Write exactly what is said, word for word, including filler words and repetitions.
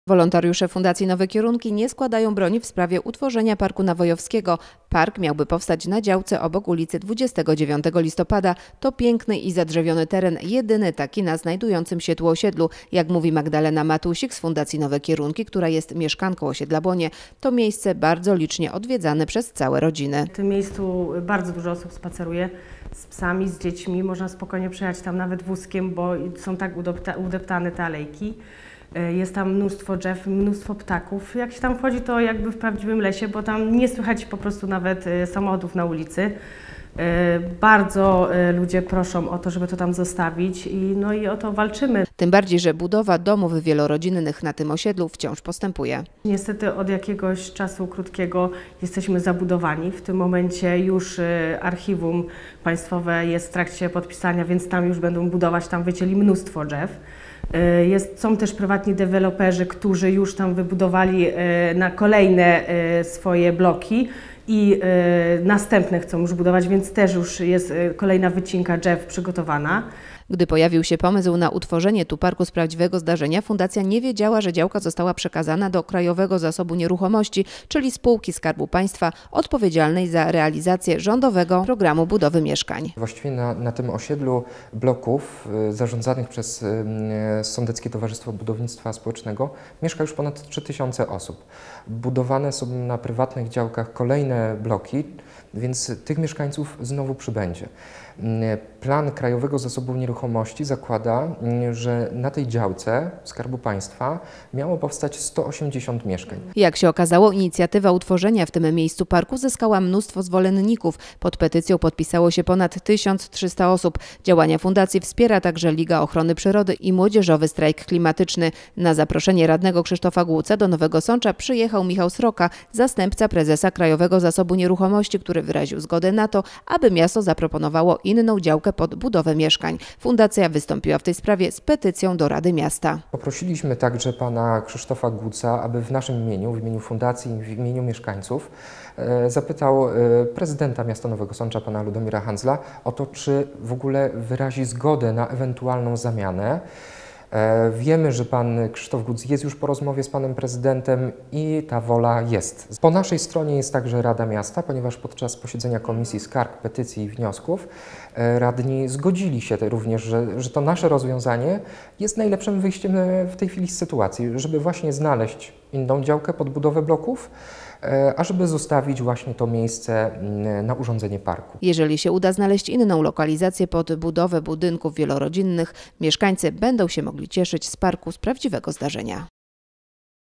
Wolontariusze Fundacji Nowe Kierunki nie składają broni w sprawie utworzenia Parku Nawojowskiego. Park miałby powstać na działce obok ulicy dwudziestego dziewiątego listopada. To piękny i zadrzewiony teren, jedyny taki na znajdującym się tu osiedlu. Jak mówi Magdalena Matusik z Fundacji Nowe Kierunki, która jest mieszkanką osiedla Bonie, to miejsce bardzo licznie odwiedzane przez całe rodziny. W tym miejscu bardzo dużo osób spaceruje z psami, z dziećmi. Można spokojnie przejechać tam nawet wózkiem, bo są tak udeptane te alejki. Jest tam mnóstwo drzew, mnóstwo ptaków. Jak się tam wchodzi, to jakby w prawdziwym lesie, bo tam nie słychać po prostu nawet samochodów na ulicy. Bardzo ludzie proszą o to, żeby to tam zostawić i, no i o to walczymy. Tym bardziej, że budowa domów wielorodzinnych na tym osiedlu wciąż postępuje. Niestety od jakiegoś czasu krótkiego jesteśmy zabudowani. W tym momencie już archiwum państwowe jest w trakcie podpisania, więc tam już będą budować, tam wycięli mnóstwo drzew. Jest, są też prywatni deweloperzy, którzy już tam wybudowali na kolejne swoje bloki i następne chcą już budować, więc też już jest kolejna wycinka drzew przygotowana. Gdy pojawił się pomysł na utworzenie tu parku z prawdziwego zdarzenia, fundacja nie wiedziała, że działka została przekazana do Krajowego Zasobu Nieruchomości, czyli spółki Skarbu Państwa odpowiedzialnej za realizację rządowego programu budowy mieszkań. Właściwie na, na tym osiedlu bloków y, zarządzanych przez y, Sądeckie Towarzystwo Budownictwa Społecznego mieszka już ponad trzy tysiące osób. Budowane są na prywatnych działkach kolejne bloki, więc tych mieszkańców znowu przybędzie. Plan Krajowego Zasobu Nieruchomości zakłada, że na tej działce Skarbu Państwa miało powstać sto osiemdziesiąt mieszkań. Jak się okazało, inicjatywa utworzenia w tym miejscu parku zyskała mnóstwo zwolenników. Pod petycją podpisało się ponad tysiąc trzysta osób. Działania fundacji wspiera także Liga Ochrony Przyrody i Młodzieżowy Strajk Klimatyczny. Na zaproszenie radnego Krzysztofa Głuca do Nowego Sącza przyjechał Michał Sroka, zastępca prezesa Krajowego Zasobu Nieruchomości, który wyraził zgodę na to, aby miasto zaproponowało inną działkę pod budowę mieszkań. Fundacja wystąpiła w tej sprawie z petycją do Rady Miasta. Poprosiliśmy także pana Krzysztofa Głuca, aby w naszym imieniu, w imieniu fundacji i w imieniu mieszkańców e, zapytał e, prezydenta miasta Nowego Sącza, pana Ludomira Handzla, o to, czy w ogóle wyrazi zgodę na ewentualną zamianę. Wiemy, że pan Krzysztof Głuc jest już po rozmowie z panem prezydentem i ta wola jest. Po naszej stronie jest także Rada Miasta, ponieważ podczas posiedzenia Komisji Skarg, Petycji i Wniosków radni zgodzili się również, że, że to nasze rozwiązanie jest najlepszym wyjściem w tej chwili z sytuacji, żeby właśnie znaleźć inną działkę pod budowę bloków, a żeby zostawić właśnie to miejsce na urządzenie parku. Jeżeli się uda znaleźć inną lokalizację pod budowę budynków wielorodzinnych, mieszkańcy będą się mogli cieszyć z parku z prawdziwego zdarzenia.